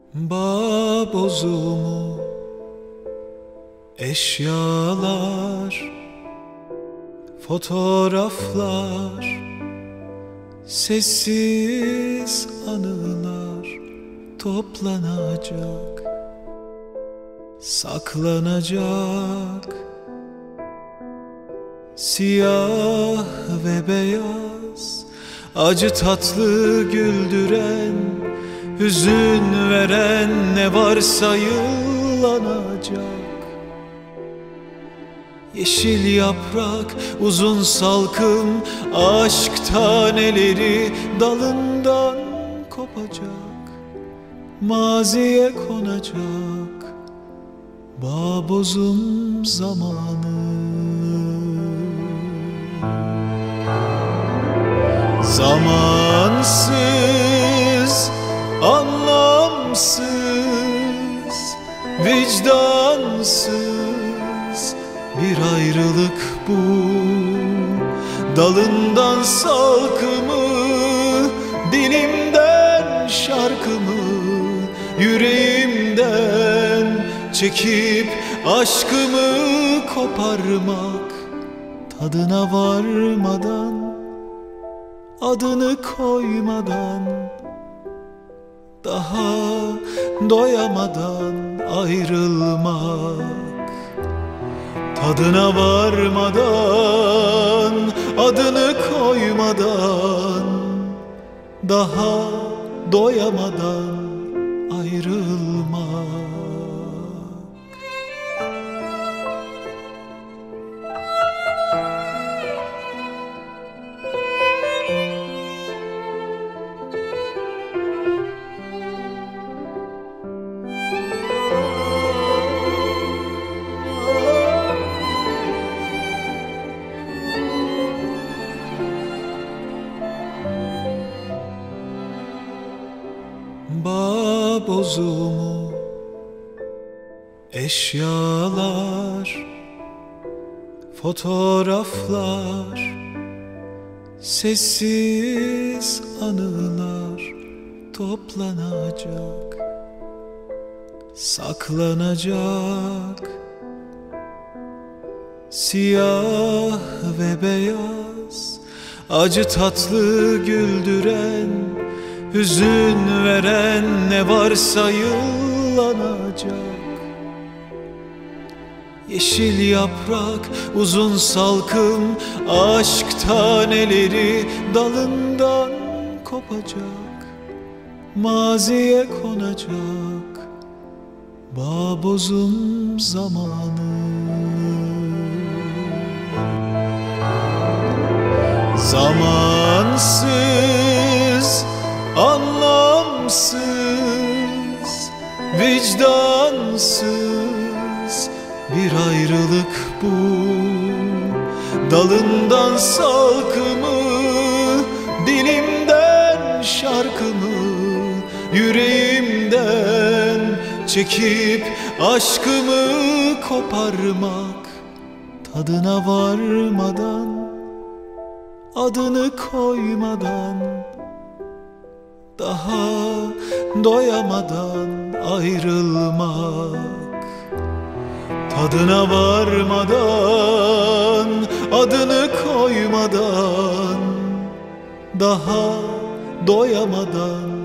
Bağ bozumu, eşyalar, fotoğraflar, sessiz anılar toplanacak, saklanacak. Siyah ve beyaz, acı tatlı güldüren, hüzün veren ne varsa yıllanacak. Yeşil yaprak, uzun salkım, aşk taneleri dalından kopacak, maziye konacak bağ bozum zamanı. Zamansız, anlamsız, vicdansız bir ayrılık bu. Dalından salkımı, dilimden şarkımı, yüreğimden çekip aşkımı koparmak, tadına varmadan, adını koymadan, daha doyamadan ayrılmak. Tadına varmadan, adını koymadan, daha doyamadan ayrılmak. Bağ bozumu, eşyalar, fotoğraflar, sessiz anılar toplanacak, saklanacak. Siyah ve beyaz, acı tatlı güldüren, hüzün veren ne varsa yıllanacak. Yeşil yaprak, uzun salkım, aşk taneleri dalından kopacak, maziye konacak bağ bozum zamanı. Zamansız, anlamsız, vicdansız bir ayrılık bu. Dalından salkımı, dilimden şarkımı, yüreğimden çekip aşkımı koparmak, tadına varmadan, adını koymadan, daha doyamadan ayrılmak. Tadına varmadan, adını koymadan, daha doyamadan